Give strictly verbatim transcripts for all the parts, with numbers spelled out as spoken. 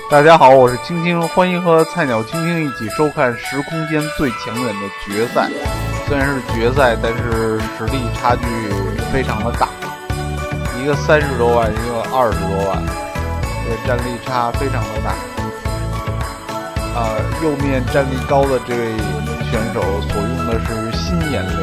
大家好，我是青青，欢迎和菜鸟青青一起收看十空间最强人的决赛。虽然是决赛，但是实力差距非常的大，一个三十多万，一个二十多万，这个战力差非常的大。啊、呃，右面战力高的这位选手所用的是新眼流，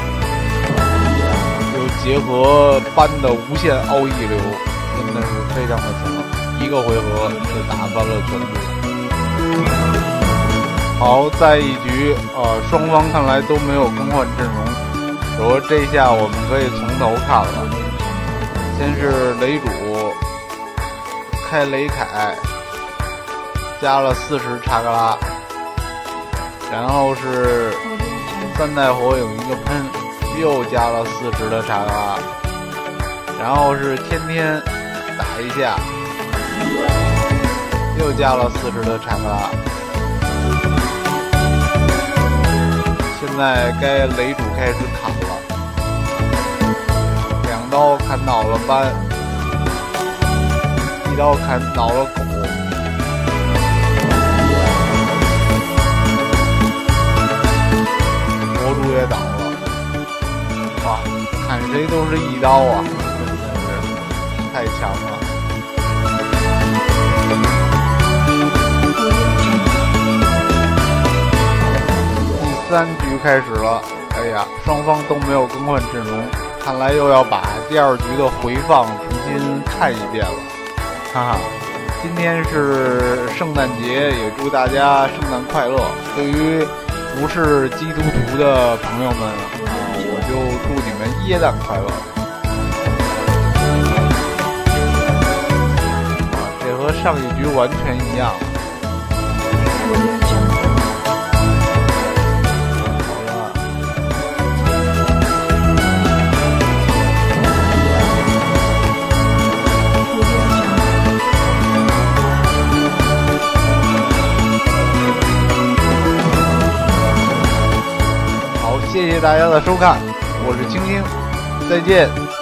又结合班的无限奥义流，真的是非常的强。一个回合就打翻了全部。好，在一局，呃，双方看来都没有更换阵容。不过这下我们可以从头看了。先是雷主开雷凯，加了四十查克拉，然后是三代火影一个喷，又加了四十的查克拉，然后是天天打一下。又加了四十的查克拉，现在该雷主开始砍了，两刀砍倒了班，一刀砍倒了狗，魔主也倒了，哇，砍谁都是一刀啊，真的是太强了。第三局开始了，哎呀，双方都没有更换阵容，看来又要把第二局的回放重新看一遍了，哈哈。今天是圣诞节，也祝大家圣诞快乐。对于不是基督徒的朋友们啊，我就祝你们耶诞快乐。啊，这和上一局完全一样。谢谢大家的收看，我是青青，再见。